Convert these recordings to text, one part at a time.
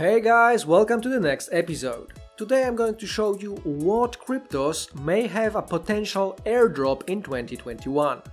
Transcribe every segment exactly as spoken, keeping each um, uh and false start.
Hey guys, welcome to the next episode. Today I'm going to show you what cryptos may have a potential airdrop in twenty twenty-one.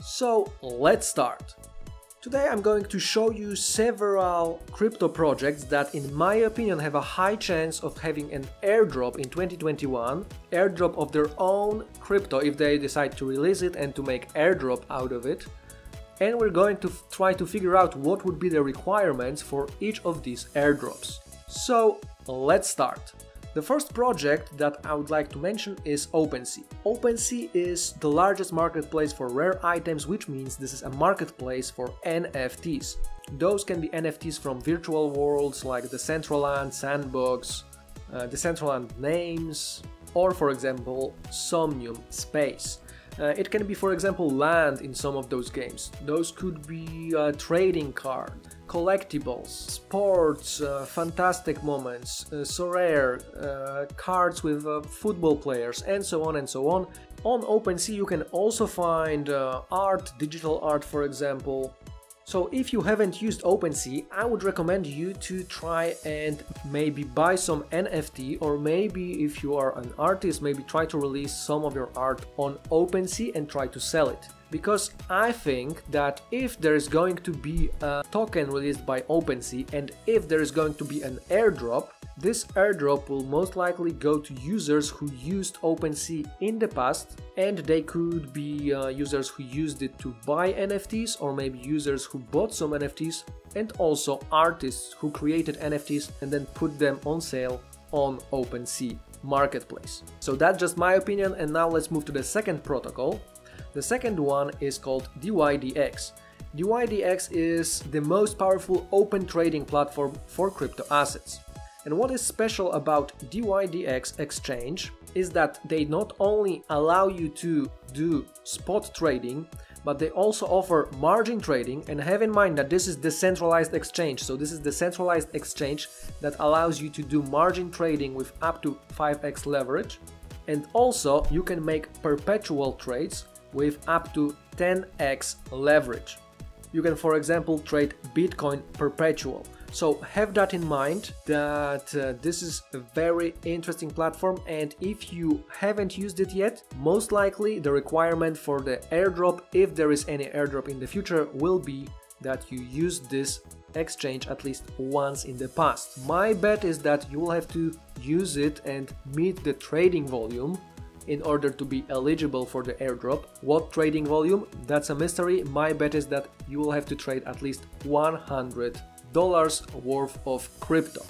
So let's start. Today I'm going to show you several crypto projects that in my opinion have a high chance of having an airdrop in twenty twenty-one, airdrop of their own crypto if they decide to release it and to make airdrop out of it. And we're going to try to figure out what would be the requirements for each of these airdrops. So let's start. The first project that I would like to mention is OpenSea. OpenSea is the largest marketplace for rare items, which means this is a marketplace for N F Ts. Those can be N F Ts from virtual worlds like Decentraland, Sandbox, uh, Decentraland Names, or for example Somnium Space. Uh, it can be, for example, land in some of those games. Those could be uh, trading cards, collectibles, sports, uh, fantastic moments, uh, Sorare, uh, cards with uh, football players, and so on and so on. On OpenSea you can also find uh, art, digital art, for example. So if you haven't used OpenSea, I would recommend you to try and maybe buy some N F T, or maybe if you are an artist, maybe try to release some of your art on OpenSea and try to sell it. Because I think that if there is going to be a token released by OpenSea and if there is going to be an airdrop, this airdrop will most likely go to users who used OpenSea in the past, and they could be uh, users who used it to buy N F Ts, or maybe users who bought some N F Ts, and also artists who created N F Ts and then put them on sale on OpenSea marketplace. So that's just my opinion, and now let's move to the second protocol. The second one is called D Y D X. D Y D X is the most powerful open trading platform for crypto assets. And what is special about D Y D X exchange is that they not only allow you to do spot trading, but they also offer margin trading. And have in mind that this is decentralized exchange. So this is the centralized exchange that allows you to do margin trading with up to five X leverage. And also you can make perpetual trades with up to ten X leverage. You can, for example, trade Bitcoin perpetual. So have that in mind, that uh, this is a very interesting platform, and if you haven't used it yet, most likely the requirement for the airdrop, if there is any airdrop in the future, will be that you use this exchange at least once in the past. My bet is that you will have to use it and meet the trading volume in order to be eligible for the airdrop. What trading volume? That's a mystery. My bet is that you will have to trade at least one hundred dollars worth of crypto.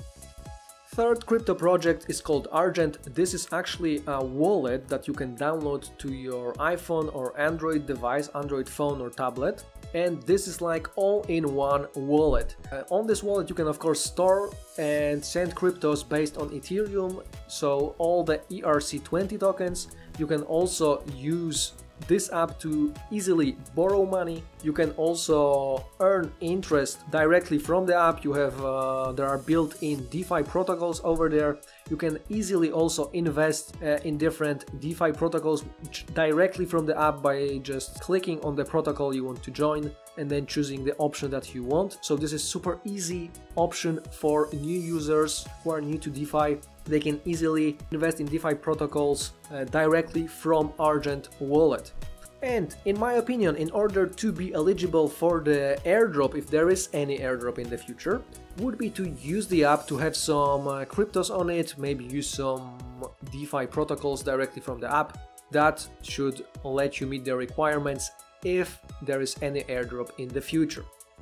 Third crypto project is called Argent. This is actually a wallet that you can download to your iPhone or Android device, Android phone or tablet. And this is like all-in-one wallet. Uh, on this wallet you can of course store and send cryptos based on Ethereum, so all the E R C twenty tokens. You can also use this app to easily borrow money. You can also earn interest directly from the app. You have uh, there are built-in DeFi protocols over there. You can easily also invest uh, in different DeFi protocols directly from the app by just clicking on the protocol you want to join and then choosing the option that you want. So this is super easy option for new users who are new to DeFi. They can easily invest in DeFi protocols uh, directly from Argent wallet. And in my opinion, in order to be eligible for the airdrop, if there is any airdrop in the future, would be to use the app to have some uh, cryptos on it, maybe use some DeFi protocols directly from the app. That should let you meet the requirements if there is any airdrop in the future.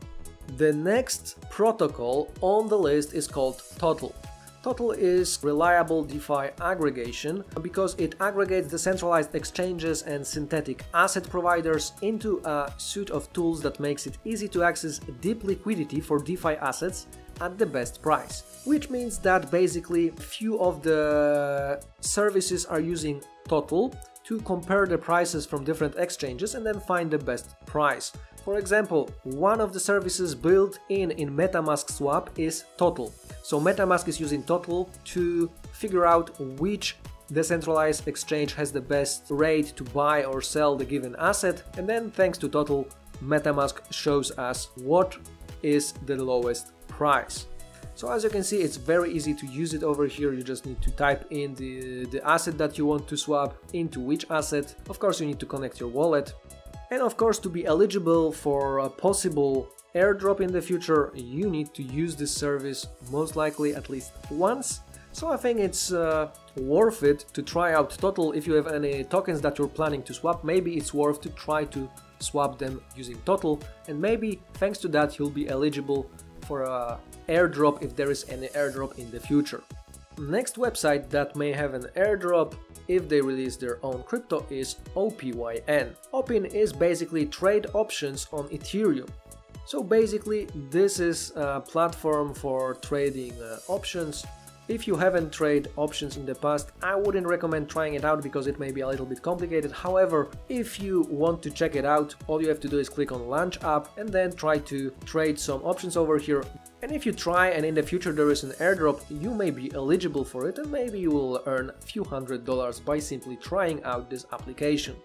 The next protocol on the list is called Total. Total is reliable DeFi aggregation because it aggregates decentralized exchanges and synthetic asset providers into a suite of tools that makes it easy to access deep liquidity for DeFi assets at the best price. Which means that basically few of the services are using Total to compare the prices from different exchanges and then find the best price. For example, one of the services built in in MetaMask Swap is Total. So MetaMask is using Total to figure out which decentralized exchange has the best rate to buy or sell the given asset, and then thanks to Total, MetaMask shows us what is the lowest price. So as you can see, it's very easy to use it over here. You just need to type in the, the asset that you want to swap, into which asset. Of course, you need to connect your wallet. And of course, to be eligible for a possible airdrop in the future, you need to use this service most likely at least once. So I think it's uh, worth it to try out Total. If you have any tokens that you're planning to swap, maybe it's worth to try to swap them using Total, and maybe thanks to that you'll be eligible for a airdrop if there is any airdrop in the future. Next website that may have an airdrop if they release their own crypto is O P Y N. O P Y N is basically trade options on Ethereum. So basically this is a platform for trading uh, options. If you haven't traded options in the past, I wouldn't recommend trying it out because it may be a little bit complicated. However, if you want to check it out, all you have to do is click on Launch App and then try to trade some options over here. And if you try and in the future there is an airdrop, you may be eligible for it and maybe you will earn a few hundred dollars by simply trying out this application.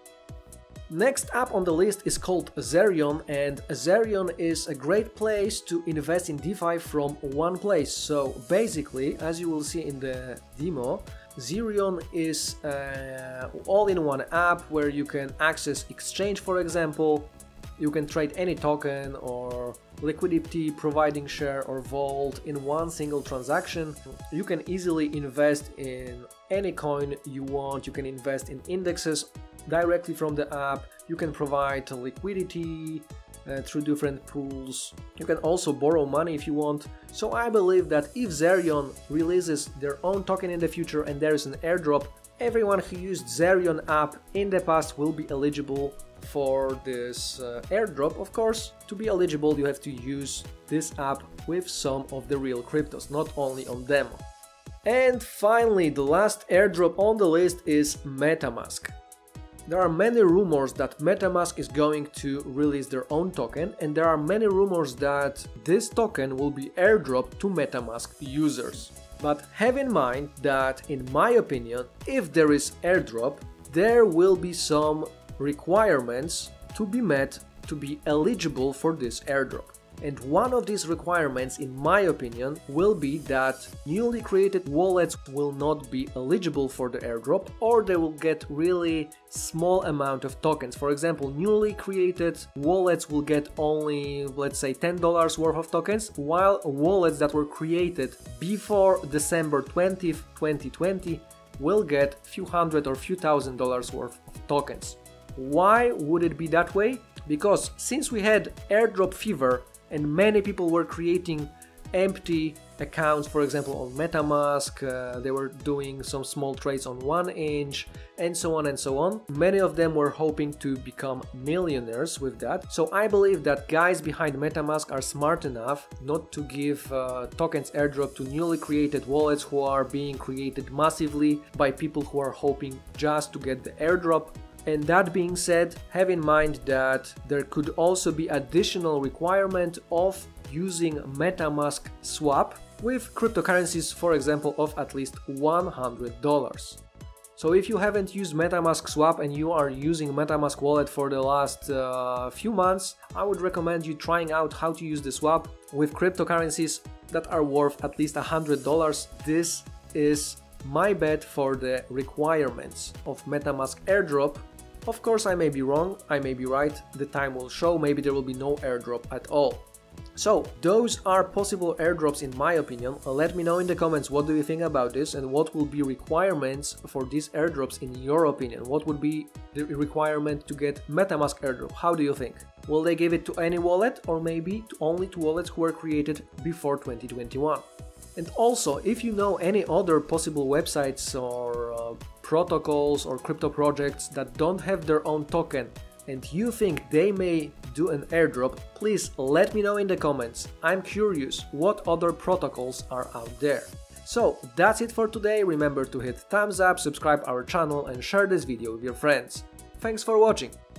Next app on the list is called Zerion, and Zerion is a great place to invest in DeFi from one place. So basically, as you will see in the demo, Zerion is an all-in-one app where you can access exchange, for example. You can trade any token or liquidity providing share or vault in one single transaction. You can easily invest in any coin you want. You can invest in indexes directly from the app. You can provide liquidity uh, through different pools. You can also borrow money if you want. So I believe that if Zerion releases their own token in the future and there is an airdrop, everyone who used Zerion app in the past will be eligible for this uh, airdrop. Of course, to be eligible you have to use this app with some of the real cryptos, not only on demo. And finally, the last airdrop on the list is MetaMask. There are many rumors that MetaMask is going to release their own token, and there are many rumors that this token will be airdropped to MetaMask users. But have in mind that, in my opinion, if there is airdrop, there will be some requirements to be met to be eligible for this airdrop. And one of these requirements, in my opinion, will be that newly created wallets will not be eligible for the airdrop, or they will get really small amount of tokens. For example, newly created wallets will get only, let's say, ten dollars worth of tokens, while wallets that were created before December twentieth, twenty twenty will get a few hundred or few thousand dollars worth of tokens. Why would it be that way? Because since we had airdrop fever, and many people were creating empty accounts, for example on MetaMask, uh, they were doing some small trades on one inch and so on and so on. Many of them were hoping to become millionaires with that. So I believe that guys behind MetaMask are smart enough not to give uh, tokens airdrop to newly created wallets who are being created massively by people who are hoping just to get the airdrop. And that being said, have in mind that there could also be additional requirement of using MetaMask swap with cryptocurrencies, for example, of at least one hundred dollars. So if you haven't used MetaMask swap and you are using MetaMask wallet for the last uh, few months, I would recommend you trying out how to use the swap with cryptocurrencies that are worth at least one hundred dollars. This is my bet for the requirements of MetaMask airdrop. Of course, I may be wrong, I may be right, the time will show, maybe there will be no airdrop at all. So, those are possible airdrops in my opinion. Let me know in the comments what do you think about this and what will be requirements for these airdrops in your opinion. What would be the requirement to get MetaMask airdrop? How do you think? Will they give it to any wallet or maybe to only to wallets who were created before twenty twenty-one? And also, if you know any other possible websites or uh, protocols or crypto projects that don't have their own token and you think they may do an airdrop, please let me know in the comments. I'm curious what other protocols are out there. So that's it for today. Remember to hit thumbs up, subscribe our channel and share this video with your friends. Thanks for watching.